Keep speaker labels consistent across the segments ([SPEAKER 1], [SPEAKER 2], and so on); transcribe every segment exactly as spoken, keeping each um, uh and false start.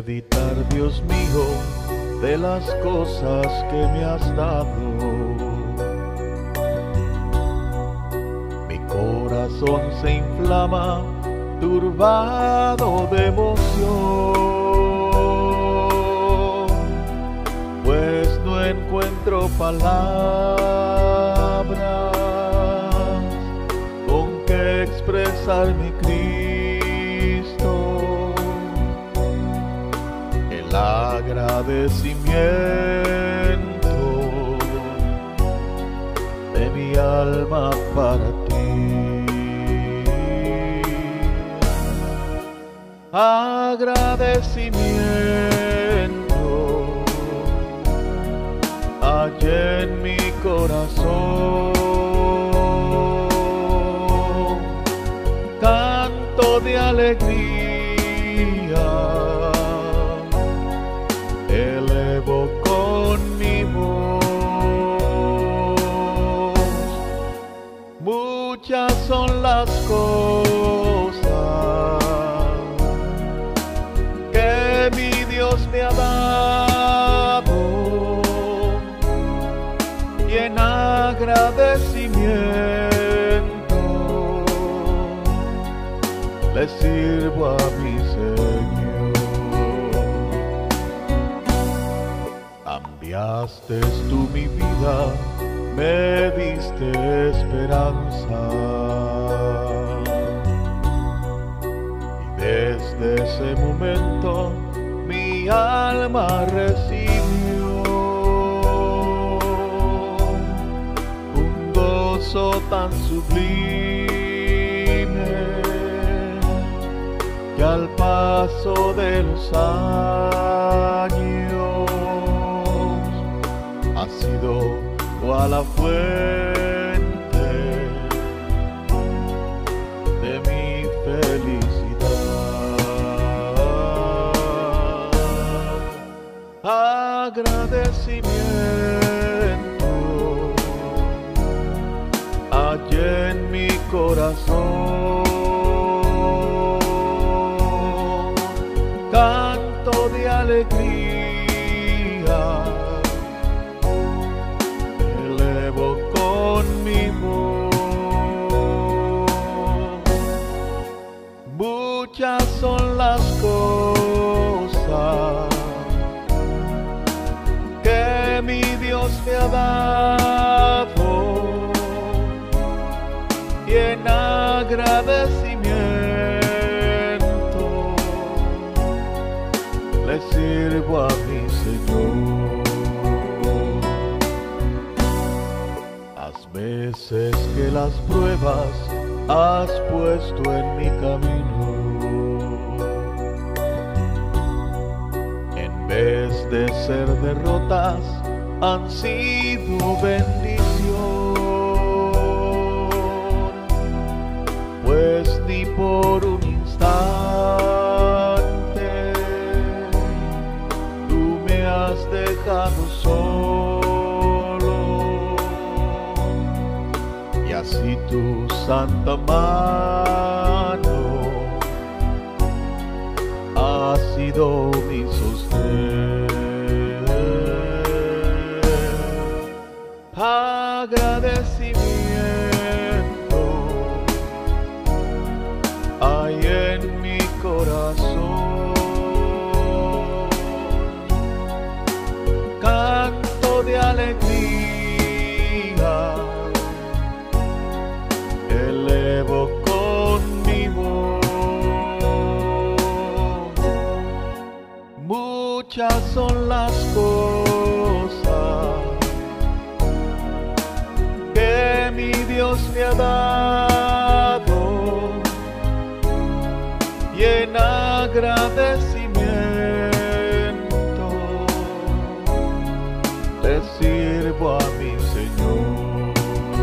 [SPEAKER 1] meditar, Dios mío, de las cosas que me has dado. Mi corazón se inflama, turbado de emoción, pues no encuentro palabras con que expresar mi Cristo, el agradecimiento de mi alma para ti. Agradecimiento hay en mi corazón, canto de alegría elevo con mi voz. Muchas son las cosas que mi Dios me ha dado, y en agradecimiento le sirvo a mi Señor. Cambiaste tú mi vida, me diste esperanza, desde ese momento mi alma recibió un gozo tan sublime que al paso de los años ha sido cual la fuente de mi felicidad. Agradecimiento hay en mi corazón, canto de alegría elevo con mi voz. Muchas son las cosas que mi Dios me ha dado, y en agradecimiento le sirvo a mi Señor. Las veces que las pruebas has puesto en mi camino, en vez de ser derrotas, han sido bendición, pues ni por un instante tú me has dejado solo, y así tu santa mano ha sido mi sostén. Agradecimiento hay en mi corazón, canto de alegría elevo con mi voz. Muchas son las cosas que mi Dios me ha dado, y en agradecimiento le sirvo a mi Señor.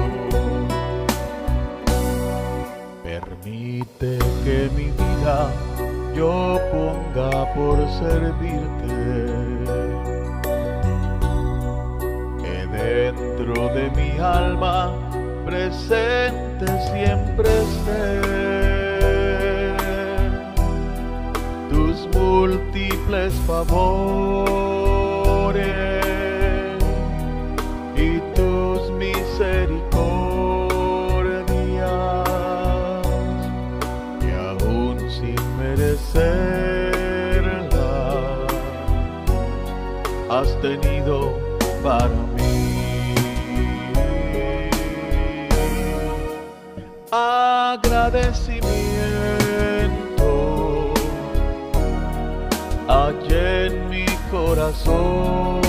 [SPEAKER 1] Permite que mi vida yo ponga por servirte, que dentro de mi alma presente siempre esté tus múltiples múltiples favores y tus misericordias, y aún sin merecerla has tenido para mí. Agradecimiento hallé en mi corazón,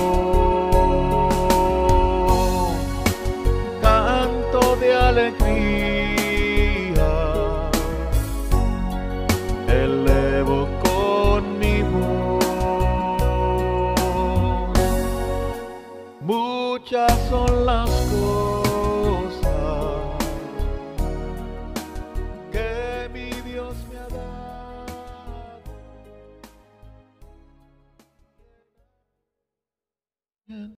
[SPEAKER 1] canto de alegría elevo con mi voz. Muchas son las cosas que mi Dios me ha dado.